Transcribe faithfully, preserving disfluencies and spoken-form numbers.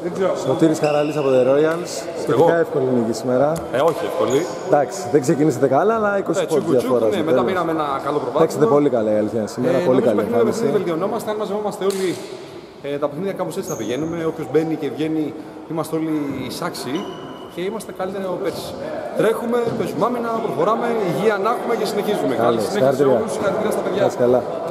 Σωτήρης Χαράλης από The Royals. Σχετικά εύκολη νίκη σήμερα. Ε, όχι εύκολη. Εντάξει, δεν ξεκινήσατε καλά, αλλά είκοσι πόντους διαφορά. Ναι, μετά πήραμε ένα καλό προβάδισμα. Παίξατε πολύ καλά η αλήθεια σήμερα. Ε, πολύ καλή εμφάνιση. Δεν βελτιωνόμαστε, αν μαζευόμαστε όλοι. Ε, τα παιχνίδια κάπως έτσι θα πηγαίνουμε. Όποιος μπαίνει και βγαίνει, είμαστε όλοι εισάξιοι και είμαστε καλύτεροι από πέρσι. Τρέχουμε, παίζουμε άμυνα, προχωράμε, υγεία να έχουμε και συνεχίζουμε. Καλή συνέχεια σε όλους, συγχαρητήρια στα παιδιά.